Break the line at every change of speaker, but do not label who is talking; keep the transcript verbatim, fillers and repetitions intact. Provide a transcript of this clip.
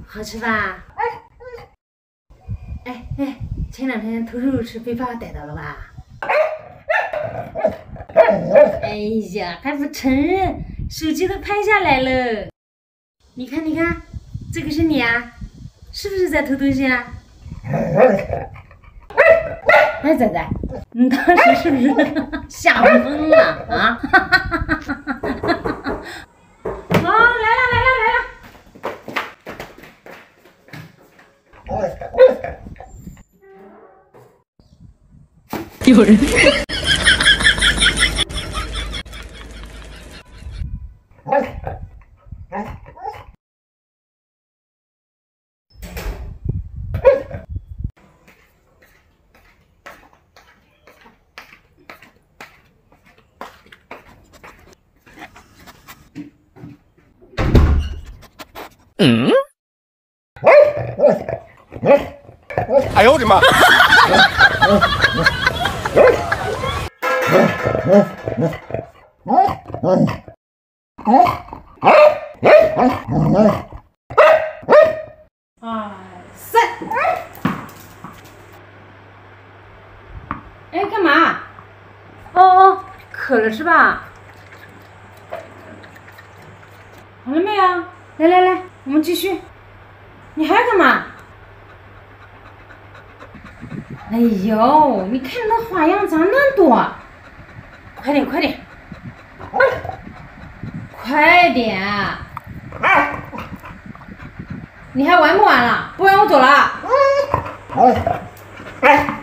好吃吧？哎哎，前两天偷肉吃被爸爸逮到了吧？哎呀，还不承认，手机都拍下来了。你看，你看，这个是你啊，是不是在偷东西啊？哎，仔仔，你当时是不是吓疯了啊？好，来了来了来了。有人。
嗯？哎呦我的妈！
二三，哎，干嘛？哦哦，渴了是吧？好了没有？来来来，我们继续。你还要干嘛？哎呦，你看你的花样咋那么多？快点快点，快点！你还玩不玩了？不玩我走了。